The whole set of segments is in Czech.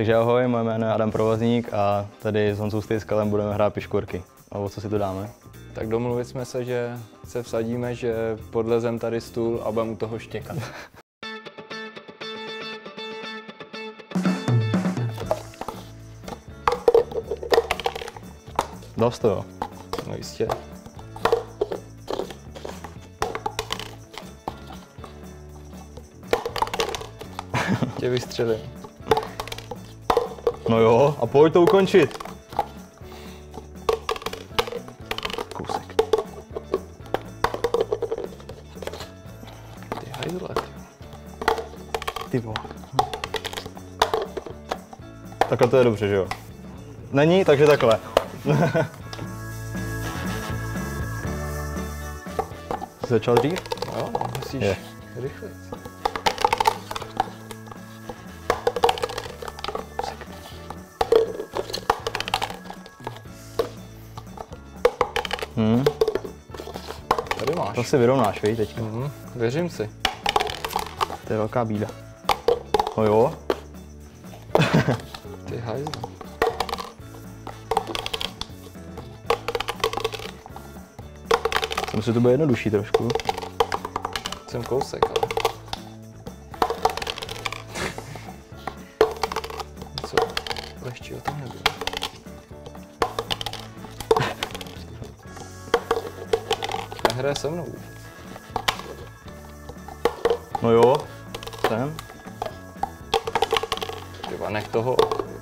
Takže ahoj, moje jméno je Adam Provozník a tady s Honzou Stejskalem budeme hrát piškvorky. A o co si to dáme? Tak domluvili jsme se, že se vsadíme, že podlezem tady stůl a budeme u toho štěkat. Dost to jo. No jistě. Tě vystřelím. No jo, a pojď to ukončit. Kousek. Ty hajzle. Ty vole. Takhle to je dobře, že jo? Není, takže takhle. Jsi začal dřív? Jo, musíš rychle. Tady máš. To si vyrovnáš, víš, teďka. Věřím si. To je velká bída. No jo. Ty hajzle. Myslím si, to bude jednodušší trošku. Jsem kousek, ale... Co? Lehčí o tom nebylo. Nehraje se mnou. No jo. Jsem. Tyba, nech toho.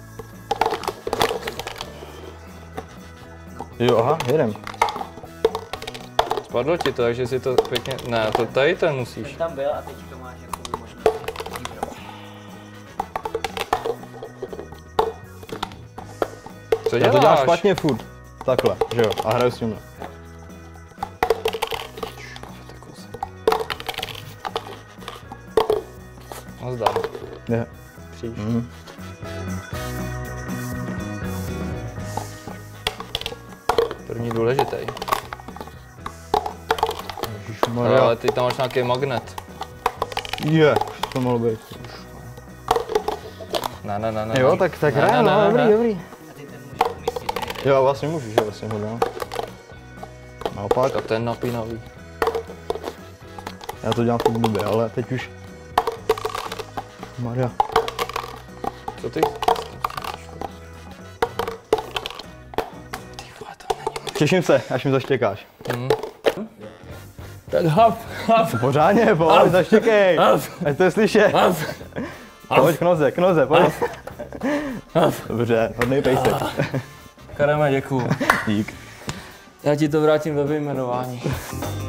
Jo, aha, jedem. Spadlo ti to, takže si to pěkně... Ne, to tady ten musíš. Teď tam byl a teď to máš jako možná výbrat. Co Já děláš? to dělám špatně furt. Takhle, že jo, a hraju s tímhle. No zdám. Je. Příš. První důležitý. Ježišmarja. Ale ty tam máš nějaký magnet. Je, to mohlo být. Ne. Jo, tak hrajem, no, dobrý. A ty ten můžeš umístit. Jo, vlastně můžu, že vlastně ho dám. Naopak, Tak ten napínavý. já to dělám furt blbě, ale teď už... Maria. Co ty? Ty vole, to není. Těším se, až mi zaštěkáš. Tak hap. Pořádně, pojď, zaštěkej. Ať to je slyšet. Pojď k noze, pojď. Dobře, hodnej pejsek. Kareme, děkuju. Dík. Já ti to vrátím ve vyjmenování.